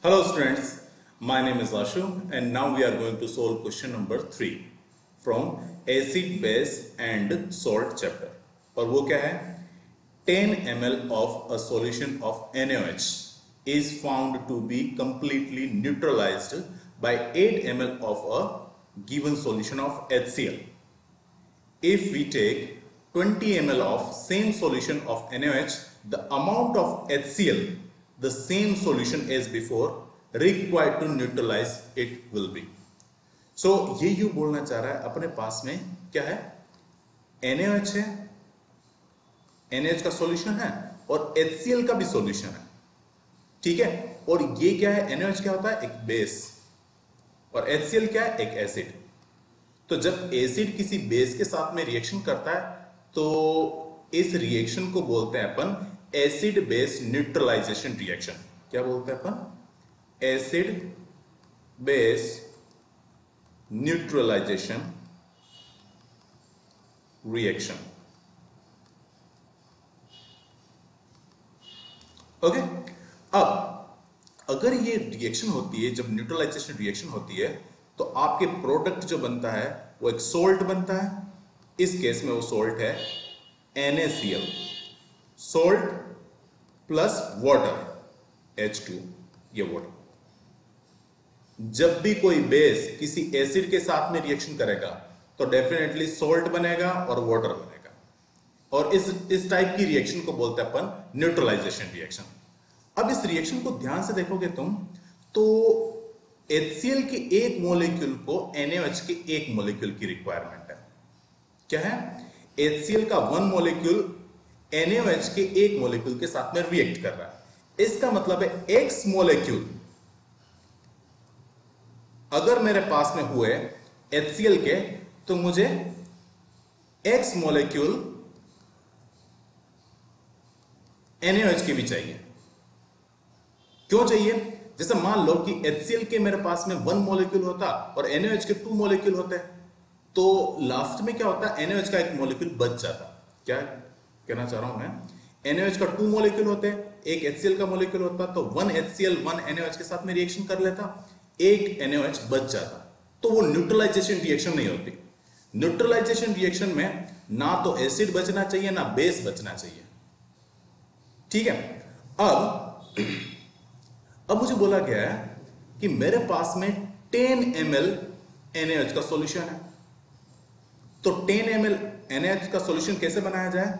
Hello students, my name is Ashu and now we are going to solve question number 3 from acid, base and salt chapter. और वो क्या है 10 ml of a solution of NaOH is found to be completely neutralized by 8 ml of a given solution of HCl. If we take 20 ml of same solution of NaOH, the amount of HCl, the same solution as before, required to neutralize it will be. So ये you बोलना चाह रहा है अपने पास में क्या है NaOH है, NaOH का सॉल्यूशन है और HCl का भी सॉल्यूशन है, ठीक है। और ये क्या है NaOH क्या होता है एक बेस और HCl क्या है एक एसिड। तो जब एसिड किसी बेस के साथ में रिएक्शन करता है तो इस रिएक्शन को बोलते हैं अपन एसिड बेस न्यूट्रलाइजेशन रिएक्शन। क्या बोलते हैं अपन acid base neutralization reaction. Okay, अब अगर ये रिएक्शन होती है, जब न्यूट्रलाइजेशन रिएक्शन होती है तो आपके प्रोडक्ट जो बनता है वो एक सोल्ट बनता है। इस केस में वो सोल्ट है NaCl, salt plus water H2, ये वाटर। जब भी कोई बेस किसी एसिड के साथ में रिएक्शन करेगा तो डेफिनेटली सोल्ट बनेगा और वाटर बनेगा, और इस टाइप की रिएक्शन को बोलते हैं अपन न्यूट्रलाइजेशन रिएक्शन। अब इस रिएक्शन को ध्यान से देखोगे तुम तो HCl के एक मॉलिक्यूल को NaOH के एक मॉलिक्यूल की रिक्वायरमेंट है। क्या है HCl का वन मॉलिक्यूल NaOH के एक मॉलिक्यूल के साथ में रिएक्ट कर रहा है। इसका मतलब है X मॉलिक्यूल अगर मेरे पास में हुए HCl के तो मुझे X मॉलिक्यूल NaOH के भी चाहिए। क्यों चाहिए? जैसे मान लो कि HCl के मेरे पास में वन मॉलिक्यूल होता और NaOH के टू मॉलिक्यूल होते तो लास्ट में क्या होता NaOH का एक मॉलिक्यूल बच जाता। क्या कहना चाह रहा हूं मैं, NaOH का टू मॉलिक्यूल होते, एक HCl का मॉलिक्यूल होता तो वन HCl वन NaOH के साथ में रिएक्शन कर लेता, एक NaOH बच जाता, तो वो न्यूट्रलाइजेशन रिएक्शन नहीं होती। न्यूट्रलाइजेशन रिएक्शन में ना तो एसिड बचना चाहिए ना बेस बचना चाहिए, ठीक है। अब मुझे बोला गया है कि मेरे पास में 10 ml NaOH का सॉल्यूशन है, तो 10 ml NaOH का सॉल्यूशन कैसे बनाया जाए?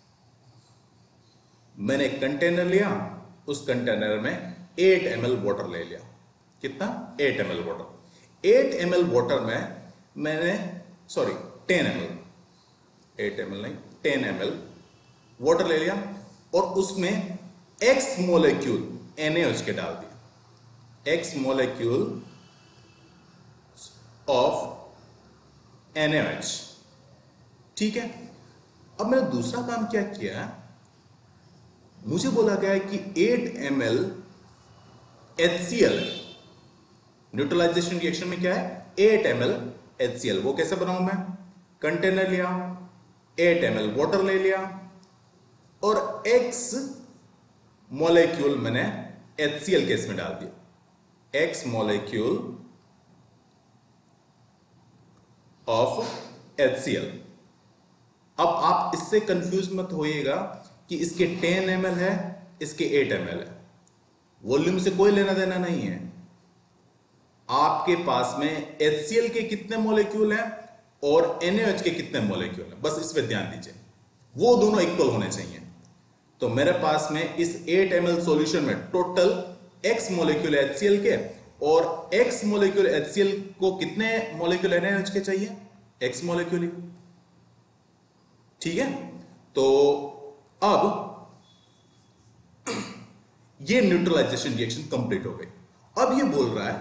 मैंने एक कंटेनर लिया, उस कंटेनर में 8 ml वाटर ले लिया। कितना? 8 ml वाटर। 8 ml वाटर में मैंने 10 ml, 8 ml नहीं 10 ml वाटर ले लिया और उसमें X मॉलिक्यूल NaOH के डाल दिया, X मॉलिक्यूल ऑफ NaOH, ठीक है। अब मैंने दूसरा काम क्या किया, मुझे बोला गया है कि 8 ml HCl, न्यूट्रलाइजेशन रिएक्शन में क्या है 8 ml HCl, वो कैसे बनाऊं मैं? कंटेनर लिया, 8 ml वाटर ले लिया और X मॉलिक्यूल मैंने HCl केस में डाल दिया, X मॉलिक्यूल ऑफ HCl। अब आप इससे कंफ्यूज मत होइएगा कि इसके 10 ml है, इसके 8 ml है, वॉल्यूम से कोई लेना देना नहीं है। आपके पास में HCl के कितने मॉलिक्यूल हैं और NaOH के कितने मॉलिक्यूल हैं, बस इस पे ध्यान दीजिए, वो दोनों इक्वल होने चाहिए। तो मेरे पास में इस 8 ml सॉल्यूशन में टोटल X मॉलिक्यूल HCl के और X मॉलिक्यूल HCl को कितने मॉलिक्यूल NaOH के चाहिए? X मॉलिक्यूल ही, ठीक है। तो अब ये न्यूट्रलाइजेशन रिएक्शन कंप्लीट हो गई। अब ये बोल रहा है,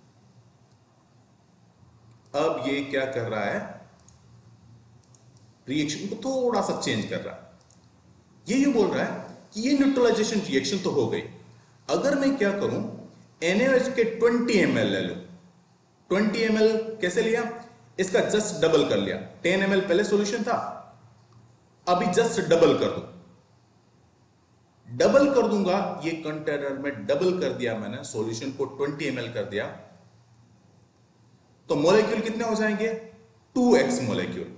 अब ये क्या कर रहा है, रिएक्शन को थोड़ा सा चेंज कर रहा है। ये बोल रहा है कि ये न्यूट्रलाइजेशन रिएक्शन तो हो गई, अगर मैं क्या करूं NaOH के 20 ml ले लूं। 20 ml कैसे लिया? इसका जस्ट डबल कर लिया, 10 ml पहले सॉल्यूशन था, अभी जस्ट डबल कर दो, डबल कर दूंगा, ये कंटेनर में डबल कर दिया मैंने, सॉल्यूशन को 20 ml कर दिया, तो मॉलिक्यूल कितने हो जाएंगे? 2x molecule.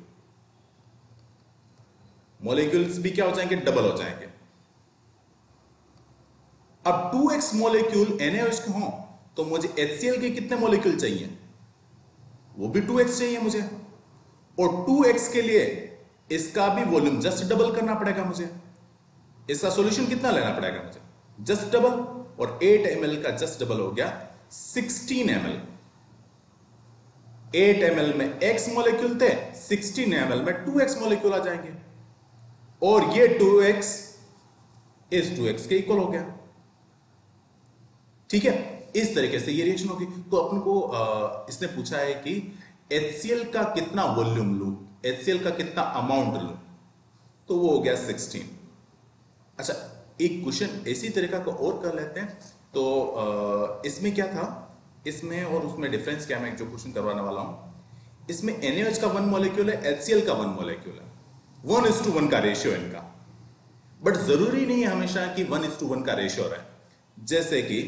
मॉलिक्यूल्स भी क्या हो जाएंगे? डबल हो जाएंगे। अब 2x मॉलिक्यूल NaOH के हों तो मुझे HCl के कितने मॉलिक्यूल चाहिए? वो भी 2x चाहिए मुझे, और 2x के लिए इसका भी वॉल्यूम जस्ट डबल करना पड़ेगा मुझे। इसका सॉल्यूशन कितना लेना पड़ेगा मुझे? जस्ट डबल, और 8 ml का जस्ट डबल हो गया 16 ml। 8 ml में x मॉलिक्यूल थे, 16 ml में 2x मॉलिक्यूल आ जाएंगे, और ये 2x इस 2x के इक्वल हो गया। ठीक है, इस तरीके से ये रिएक्शन होगी। तो अपन को इसने पूछा है कि HCl का कितना वॉल्यूम लूं, HCl का कितना अमाउंट लूं, तो वो हो गया 16। अच्छा, एक क्वेश्चन इसी तरीका का और कर लेते हैं। तो इसमें क्या था, इसमें और उसमें डिफरेंस क्या, मैं जो क्वेश्चन करवाने वाला हूं, इसमें NaOH का 1 मॉलिक्यूल है, HCl का 1 मॉलिक्यूल है, 1:1 का रेशियो इनका। बट जरूरी नहीं है हमेशा कि 1:1 का रेशियो रहे। जैसे कि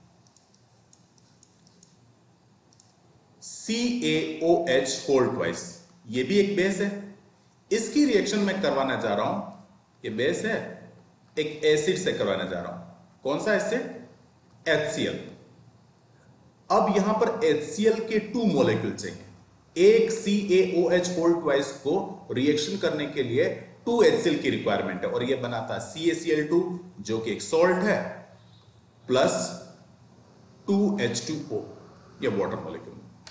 CaOH होल ट्वाइस, ये भी एक बेस है, इसकी रिएक्शन मैं करवाना जा रहा हूं, ये बेस है, एक एसिड से करवाने जा रहा हूं। कौन सा एसिड? HCl। अब यहां पर HCl के 2 मॉलिक्यूल चाहिए। एक CaOH होल ट्वाइस को रिएक्शन करने के लिए 2 HCl की रिक्वायरमेंट है, और यह बनाता CaCl2 जो कि एक सॉल्ट है, प्लस 2 H2O, यह वाटर मॉलिक्यूल।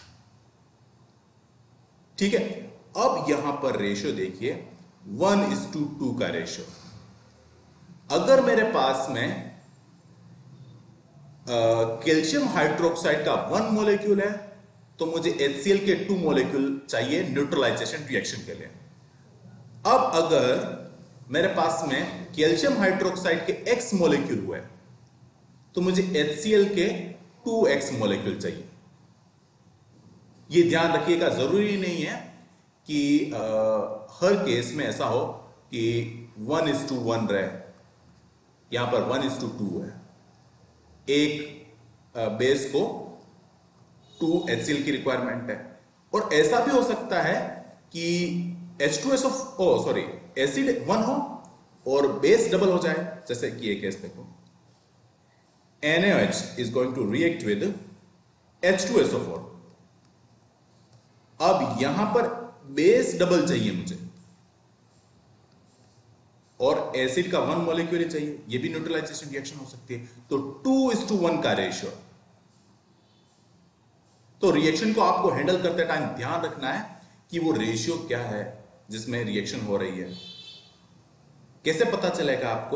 ठीक है, अब यहां पर रेशियो देखिए 1:2 का रेशियो। अगर मेरे पास में कैल्शियम हाइड्रोक्साइड का 1 मॉलिक्यूल है, तो मुझे HCl के 2 मॉलिक्यूल चाहिए न्यूट्रलाइजेशन रिएक्शन के लिए। अब अगर मेरे पास में कैल्शियम हाइड्रोक्साइड के X मॉलिक्यूल हुए, तो मुझे HCl के 2x मॉलिक्यूल चाहिए। ये ध्यान रखिएगा, जरूरी नहीं है कि हर केस में ऐसा हो कि 1:1 रहे, यहां पर 1:2 है। एक बेस को 2 HCl की रिक्वायरमेंट है, और ऐसा भी हो सकता है कि एसिड 1 हो और बेस डबल हो जाए। जैसे कि ये केस देखो, NaOH is going to react with H2SO4। अब यहां पर बेस डबल चाहिए मुझे, और एसिड का 1 मॉलिक्यूल चाहिए, ये भी न्यूट्रलाइजेशन रिएक्शन हो सकती है। तो 2:1 का रेशियो। तो रिएक्शन को आपको हैंडल करते टाइम ध्यान रखना है कि वो रेशियो क्या है जिसमें रिएक्शन हो रही है। कैसे पता चलेगा आपको?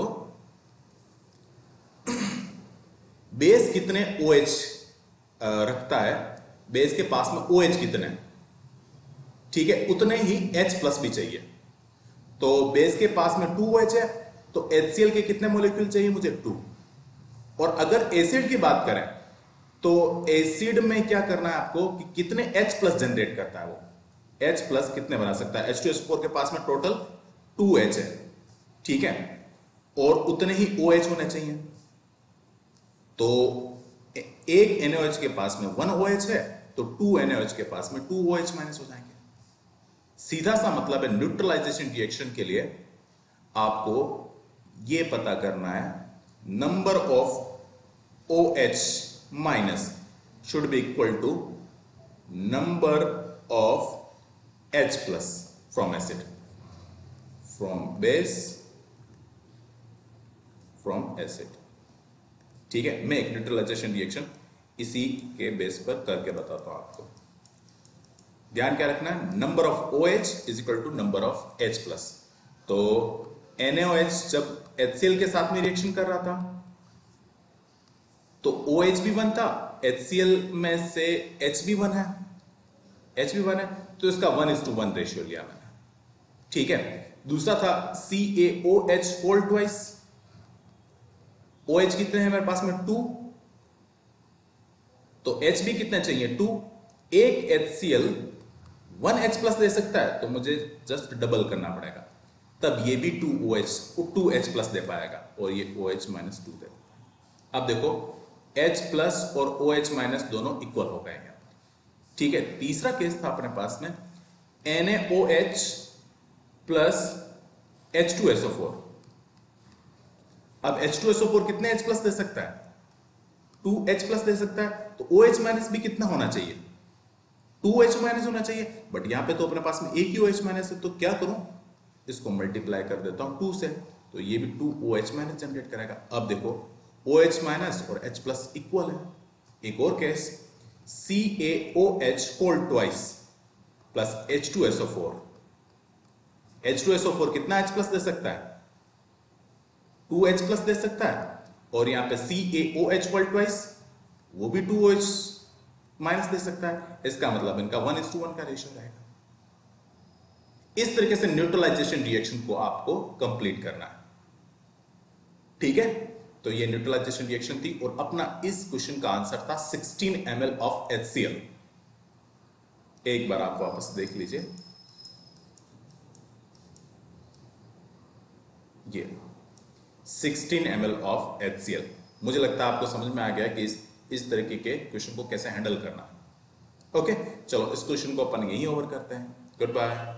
बेस कितने OH रखता है, बेस के पास में OH कितने, ठीक है, उतने ही H प्लस भी चाहिए। तो बेस के पास में 2OH है, तो HCl के कितने मॉलिक्यूल चाहिए मुझे? 2। और अगर एसिड की बात करें, तो एसिड में क्या करना है आपको कि कितने H प्लस जनरेट करता है वो, H प्लस कितने बना सकता है? H2SO4 के पास में टोटल 2H है, ठीक है, और उतने ही OH होने चाहिए। तो एक NaOH के पास में 1 OH है, तो 2 NaOH के पास में 2 OH माइनस हो जाएंगे। सीधा सा मतलब है, न्यूट्रलाइजेशन रिएक्शन के लिए आपको यह पता करना है, number of OH minus should be equal to number of H plus from acid, from base, from acid. ठीक है, मैं एक न्यूट्रलाइजेशन रिएक्शन इसी के बेस पर करके बताता हूं आपको। ध्यान क्या रखना है? Number of OH is equal to number of H plus. तो NaOH जब HCl के साथ में रिएक्शन कर रहा था, तो OH भी 1 था, HCl में से H भी 1 है, तो इसका 1:1 रेशियो लिया मैंने। ठीक है, दूसरा था CaOH होल ट्वाइस। OH कितने हैं मेरे पास में? 2, तो H भी कितने चाहिए? 2। एक HCl 1H प्लस दे सकता है, तो मुझे जस्ट डबल करना पड़ेगा, तब ये भी 2H प्लस दे पाएगा। और ये OH माइनस 2 दे देता है। अब देखो H प्लस और OH माइनस दोनों इक्वल हो गए यहाँ पर। ठीक है, तीसरा केस था अपने पास में NaOH प्लस H2SO4। अब H2SO4 कितने H प्लस दे सकता है? 2H प्लस दे सकता है। तो OH माइनस भी कितना होना चाहिए? 2H माइनस होना चाहिए। बट यहां पे तो अपने पास में एक ही OH माइनस है, तो क्या करूं, इसको मल्टीप्लाई कर देता हूं 2 से, तो ये भी 2OH माइनस जनरेट करेगा। अब देखो OH माइनस और H प्लस इक्वल है। एक और case CaOH whole twice plus H2SO4। H2SO4 कितना H प्लस दे सकता है? 2H प्लस दे सकता है। और यहां पे CaOH होल ट्वाइस, वो भी 2OH माइनस दे सकता है। इसका मतलब इनका 1:1 का रेशियो रहेगा। इस तरीके से न्यूट्रलाइजेशन रिएक्शन को आपको कंप्लीट करना है। ठीक है, तो ये न्यूट्रलाइजेशन रिएक्शन थी और अपना इस क्वेश्चन का आंसर था 16 ml ऑफ HCl। एक बार आप वापस देख लीजिए, ये 16 ml ऑफ HCl। मुझे लगता है आपको समझ में आ गया कि इस तरीके के क्वेश्चन को कैसे हैंडल करना है। ओके, चलो इस क्वेश्चन को अपन यहीं ओवर करते हैं। Good bye.